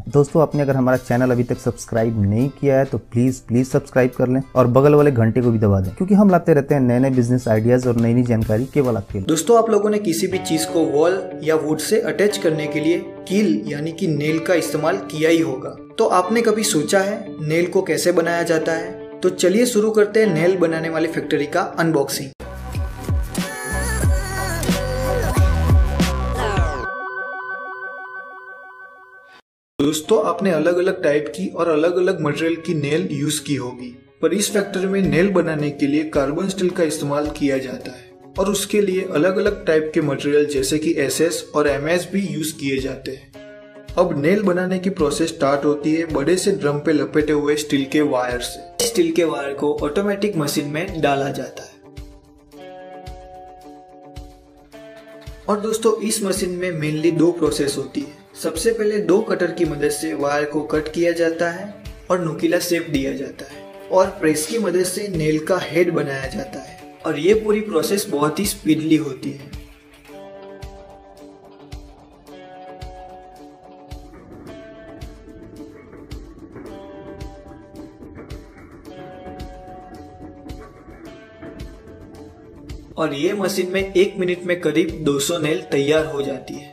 दोस्तों आपने अगर हमारा चैनल अभी तक सब्सक्राइब नहीं किया है तो प्लीज सब्सक्राइब कर लें और बगल वाले घंटे को भी दबा दें, क्योंकि हम लाते रहते हैं नए नए बिजनेस आइडियाज और नई नई जानकारी केवल आपके लिए। दोस्तों आप लोगों ने किसी भी चीज को वॉल या वुड से अटैच करने के लिए कील यानी कि नेल का इस्तेमाल किया ही होगा। तो आपने कभी सोचा है नेल को कैसे बनाया जाता है? तो चलिए शुरू करते हैं नेल बनाने वाली फैक्ट्री का अनबॉक्सिंग। दोस्तों आपने अलग अलग टाइप की और अलग अलग मटेरियल की नेल यूज की होगी, पर इस फैक्ट्री में नेल बनाने के लिए कार्बन स्टील का इस्तेमाल किया जाता है और उसके लिए अलग अलग टाइप के मटेरियल जैसे कि SS और MS भी यूज किए जाते हैं। अब नेल बनाने की प्रोसेस स्टार्ट होती है बड़े से ड्रम पे लपेटे हुए स्टील के वायर से। स्टील के वायर को ऑटोमेटिक मशीन में डाला जाता है और दोस्तों इस मशीन में मेनली दो प्रोसेस होती है। सबसे पहले दो कटर की मदद से वायर को कट किया जाता है और नुकीला शेप दिया जाता है और प्रेस की मदद से नेल का हेड बनाया जाता है और ये पूरी प्रोसेस बहुत ही स्पीडली होती है। और ये मशीन में 1 मिनट में करीब 200 नेल तैयार हो जाती है।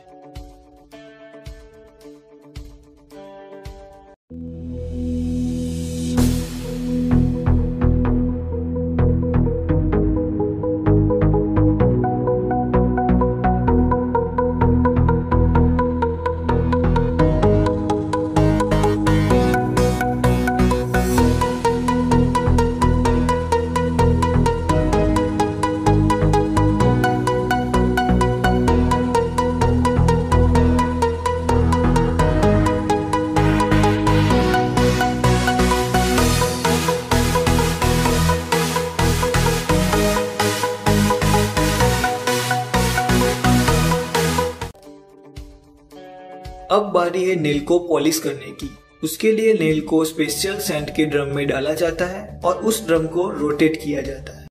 अब बारी है नेल को पॉलिश करने की। उसके लिए नेल को स्पेशल सैंड के ड्रम में डाला जाता है और उस ड्रम को रोटेट किया जाता है।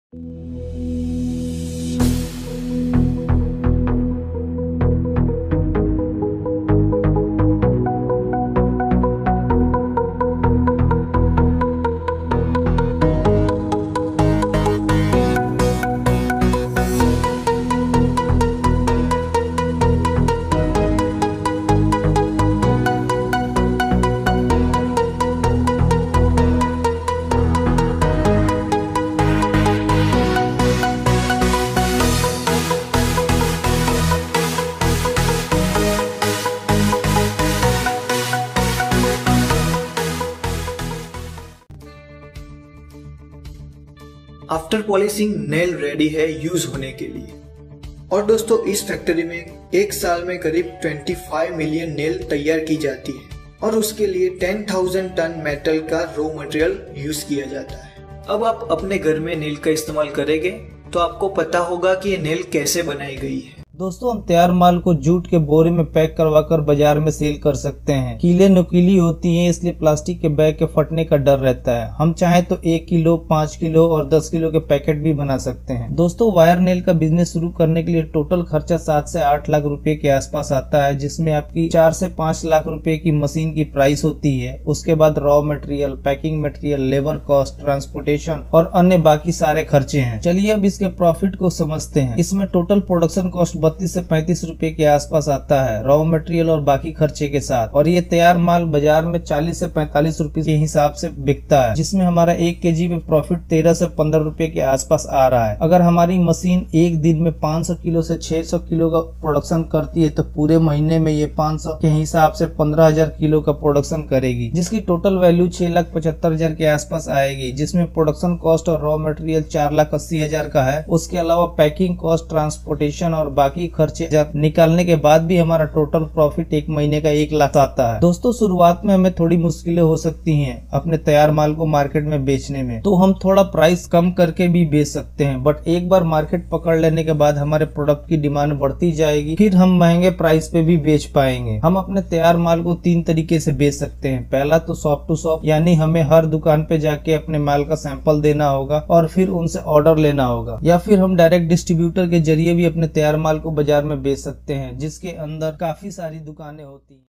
आफ्टर पॉलिशिंग नेल रेडी है यूज होने के लिए। और दोस्तों इस फैक्ट्री में एक साल में करीब 25 मिलियन नेल तैयार की जाती है और उसके लिए 10,000 टन मेटल का रॉ मटेरियल यूज किया जाता है। अब आप अपने घर में नेल का इस्तेमाल करेंगे तो आपको पता होगा कि ये नेल कैसे बनाई गई है। दोस्तों हम तैयार माल को जूट के बोरे में पैक करवाकर बाजार में सेल कर सकते हैं। कीलें नुकीली होती हैं, इसलिए प्लास्टिक के बैग के फटने का डर रहता है। हम चाहें तो 1 किलो, 5 किलो और 10 किलो के पैकेट भी बना सकते हैं। दोस्तों वायर नेल का बिजनेस शुरू करने के लिए टोटल खर्चा 7 से 8 लाख रुपए के आसपास आता है, जिसमें आपकी 4 से 5 लाख रुपए की मशीन की प्राइस होती है। उसके बाद raw material, packing material, labour cost, transportation और अन्य बाकी सारे खर्चे हैं। चलिए अब इसके प्रॉफिट को समझते हैं। इसमें टोटल प्रोडक्शन कॉस्ट 32 से 35 रुपए के आसपास आता है, रॉ मटेरियल और बाकी खर्चे के साथ। और ये तैयार माल बाजार में 40 से 45 रुपए के हिसाब से बिकता है, जिसमें हमारा 1 केजी में प्रॉफिट 13 से 15 रुपए के आसपास आ रहा है। अगर हमारी मशीन एक दिन में 500 किलो से 600 किलो का प्रोडक्शन करती है तो पूरे महीने में ये 500 के हिसाब से 15,000 किलो का प्रोडक्शन करेगी, जिसकी टोटल वैल्यू 6,75,000 के आसपास आएगी, जिसमें प्रोडक्शन कॉस्ट और रॉ मटेरियल 4,80,000 का है। उसके अलावा पैकिंग कॉस्ट, ट्रांसपोर्टेशन और बाकी खर्चे जब निकालने के बाद भी हमारा टोटल प्रॉफिट एक महीने का 1 लाख आता है। दोस्तों शुरुआत में हमें थोड़ी मुश्किलें हो सकती हैं अपने तैयार माल को मार्केट में बेचने में, तो हम थोड़ा प्राइस कम करके भी बेच सकते हैं, बट एक बार मार्केट पकड़ लेने के बाद हमारे प्रोडक्ट की डिमांड बढ़ती जाएगी, फिर हम महंगे प्राइस पे भी बेच पाएंगे। हम अपने तैयार माल को 3 तरीके से बेच सकते हैं। पहला तो शॉप टू शॉप, यानी हमें हर दुकान पे जाके अपने माल का सैंपल देना होगा और फिर उनसे ऑर्डर लेना होगा, या फिर हम डायरेक्ट डिस्ट्रीब्यूटर के जरिए भी अपने तैयार माल को बाजार में बेच सकते हैं, जिसके अंदर काफी सारी दुकानें होती हैं।